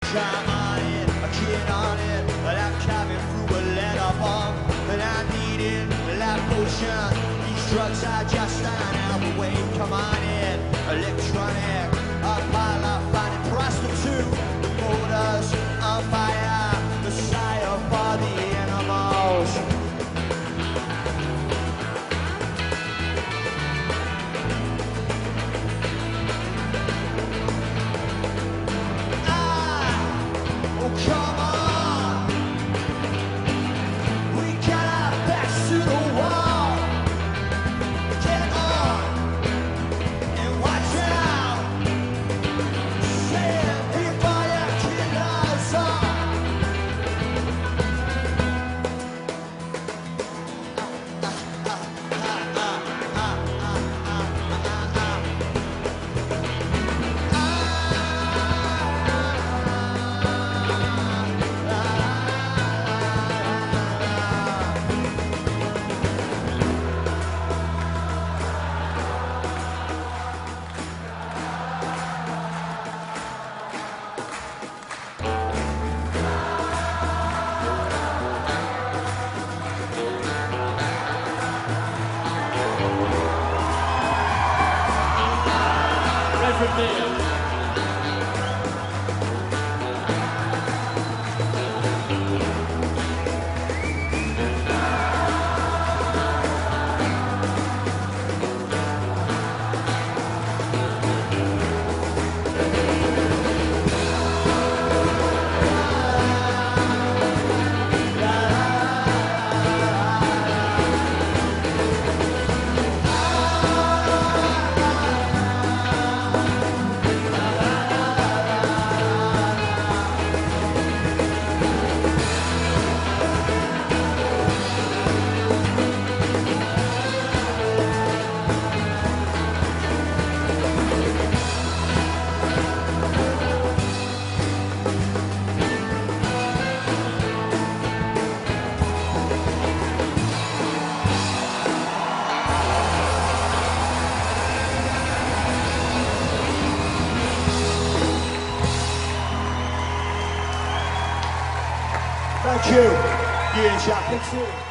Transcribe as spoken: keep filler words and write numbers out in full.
Climb on it, I get on it, like cabin through a letter bomb. And I need it, like potion. These drugs are just an hour away. Come on in, electronic. A pile of finding prostitute. The motors on fire. Messiah for the animals. Come on, we got our backs to the wall. Get on and watch out. Stand before your killers are. Fragment. Thank you. Yeah, Jack.